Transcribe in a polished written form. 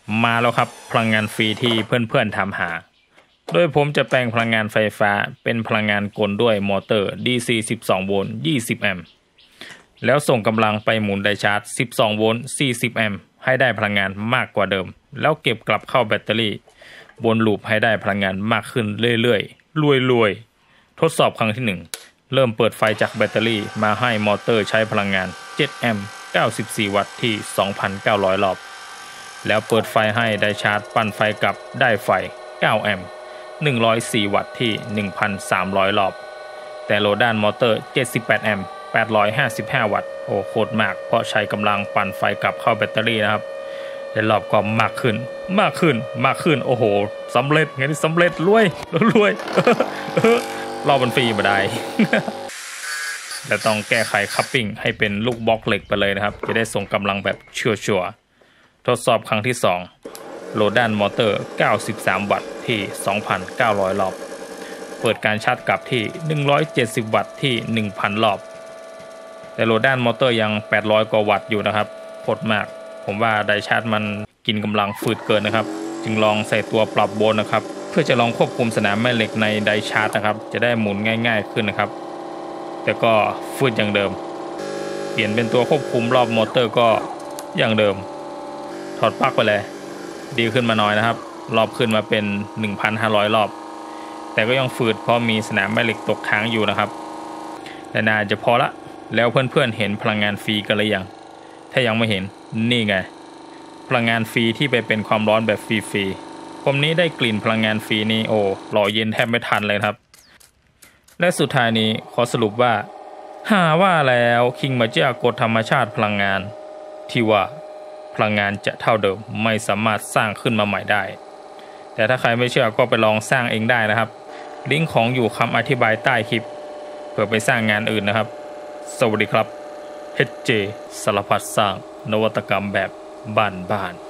มาแล้วครับพลังงานฟรีที่เพื่อนๆถามหาโดยผมจะแปลงพลังงานไฟฟ้าเป็นพลังงานกลด้วยมอเตอร์ DC 12 โวลต์ 20 แอมป์แล้วส่งกำลังไปหมุนไดชาร์จ 12 โวลต์ 40 แอมป์ให้ได้พลังงานมากกว่าเดิมแล้วเก็บกลับเข้าแบตเตอรี่วนลูปให้ได้พลังงานมากขึ้นเรื่อยๆรวยๆทดสอบครั้งที่ 1เริ่มเปิดไฟจากแบตเตอรี่มาให้มอเตอร์ใช้พลังงาน 7 แอมป์ 94 วัตต์ที่ 2,900 รอบแล้วเปิดไฟให้ไดชาร์จปั่นไฟกลับได้ไฟ 9 แอมป์ 104 วัตต์ที่ 1,300 รอบแต่โหลดด้านมอเตอร์ 78 แอมป์ 855 วัตต์โอ้โคตรมากเพราะใช้กำลังปั่นไฟกลับเข้าแบตเตอรี่นะครับและรอบก็มากขึ้นโอ้โหสำเร็จไงที่สำเร็จรวยรอบมันฟรีมาได้ แต่ต้องแก้ไขคัพปิ้งให้เป็นลูกบล็อกเหล็กไปเลยนะครับจะได้ส่งกำลังแบบชัวร์ทดสอบครั้งที่ 2โหลดด้านมอเตอร์ 93 วัตต์ที่ 2,900 รอบเปิดการชาร์จกลับที่ 170 วัตต์ที่ 1,000 รอบแต่โหลดด้านมอเตอร์ยัง 800 กว่าวัตต์อยู่นะครับโคตรมากผมว่าไดชาร์จมันกินกำลังฝืดเกินนะครับจึงลองใส่ตัวปรับโวลต์นะครับเพื่อจะลองควบคุมสนามแม่เหล็กในไดชาร์จนะครับจะได้หมุนง่ายๆขึ้นนะครับแต่ก็ฝืดอย่างเดิมเปลี่ยนเป็นตัวควบคุมรอบมอเตอร์ก็อย่างเดิมถอดปลั๊กไปเลยดีขึ้นมาหน่อยนะครับรอบขึ้นมาเป็น 1,500 รอบแต่ก็ยังฝืดเพราะมีสนามแม่เหล็กตกค้างอยู่นะครับแต่น่าจะพอละแล้วเพื่อนๆเห็นพลังงานฟรีกันหรือยังถ้ายังไม่เห็นนี่ไงพลังงานฟรีที่ไปเป็นความร้อนแบบฟรีๆผมนี้ได้กลิ่นพลังงานฟรีนี่โอ้หล่อเย็นแทบไม่ทันเลยครับและสุดท้ายนี้ขอสรุปว่าว่าแล้วคิงมาเจ้ากฎธรรมชาติพลังงานที่ว่าพลังงานจะเท่าเดิมไม่สามารถสร้างขึ้นมาใหม่ได้แต่ถ้าใครไม่เชื่อก็ไปลองสร้างเองได้นะครับลิงก์ของอยู่คำอธิบายใต้คลิปเพื่อไปสร้างงานอื่นนะครับสวัสดีครับ HJ สารพัดสร้างนวัตกรรมแบบบ้าน